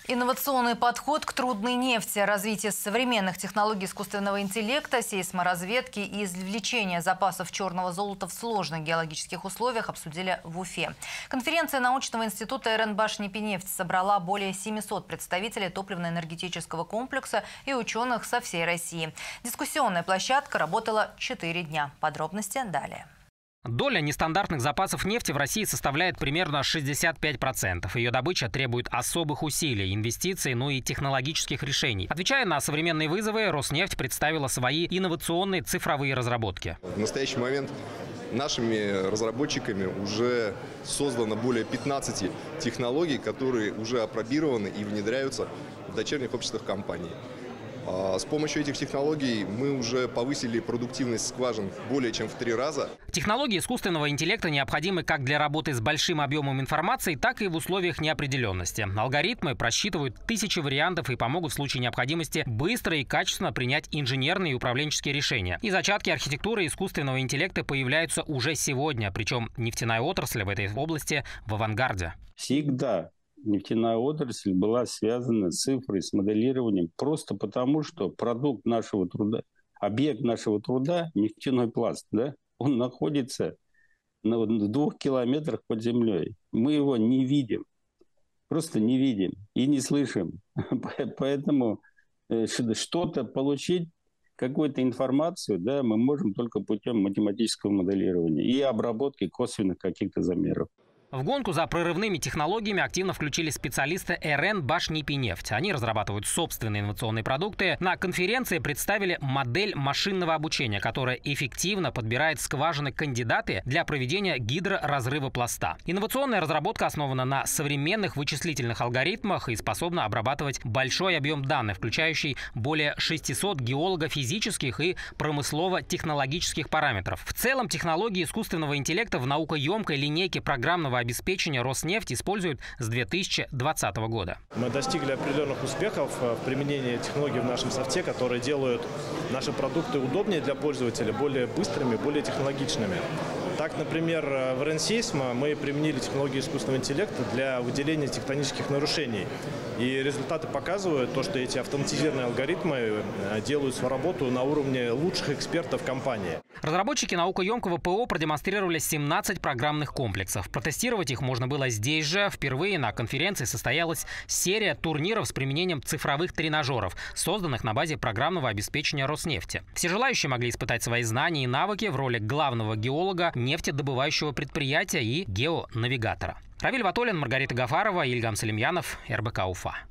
Инновационный подход к трудной нефти, развитие современных технологий искусственного интеллекта, сейсморазведки и извлечения запасов черного золота в сложных геологических условиях обсудили в Уфе. Конференция научного института РН «Башнепинефть» собрала более 700 представителей топливно-энергетического комплекса и ученых со всей России. Дискуссионная площадка работала 4 дня. Подробности далее. Доля нестандартных запасов нефти в России составляет примерно 65%. Ее добыча требует особых усилий, инвестиций, и технологических решений. Отвечая на современные вызовы, Роснефть представила свои инновационные цифровые разработки. В настоящий момент нашими разработчиками уже создано более 15 технологий, которые уже апробированы и внедряются в дочерних обществах компании. С помощью этих технологий мы уже повысили продуктивность скважин более чем в 3 раза. Технологии искусственного интеллекта необходимы как для работы с большим объемом информации, так и в условиях неопределенности. Алгоритмы просчитывают тысячи вариантов и помогут в случае необходимости быстро и качественно принять инженерные и управленческие решения. И зачатки архитектуры искусственного интеллекта появляются уже сегодня, причем нефтяная отрасль в этой области в авангарде. Всегда нефтяная отрасль была связана с цифрой, с моделированием, просто потому, что продукт нашего труда, объект нашего труда, нефтяной пласт, он находится в 2 километрах под землей. Мы его не видим, просто не видим и не слышим. Поэтому что-то получить, какую-то информацию, мы можем только путем математического моделирования и обработки косвенных каких-то замеров. В гонку за прорывными технологиями активно включили специалисты РН «Башнепинефть». Они разрабатывают собственные инновационные продукты. На конференции представили модель машинного обучения, которая эффективно подбирает скважины кандидаты для проведения гидроразрыва пласта. Инновационная разработка основана на современных вычислительных алгоритмах и способна обрабатывать большой объем данных, включающий более 600 геолого-физических и промыслово-технологических параметров. В целом технологии искусственного интеллекта в наукоемкой линейке программного обеспечения Роснефть использует с 2020 года. Мы достигли определенных успехов в применении технологий в нашем софте, которые делают наши продукты удобнее для пользователя, более быстрыми, более технологичными. Так, например, в РН-Сейсма мы применили технологии искусственного интеллекта для выделения тектонических нарушений. И результаты показывают то, что эти автоматизированные алгоритмы делают свою работу на уровне лучших экспертов компании. Разработчики наукоемкого ПО продемонстрировали 17 программных комплексов. Протестировать их можно было здесь же. Впервые на конференции состоялась серия турниров с применением цифровых тренажеров, созданных на базе программного обеспечения Роснефти. Все желающие могли испытать свои знания и навыки в роли главного геолога нефтедобывающего предприятия и геонавигатора. Равиль Ватолин, Маргарита Гафарова, Ильгам Салимьянов, РБК Уфа.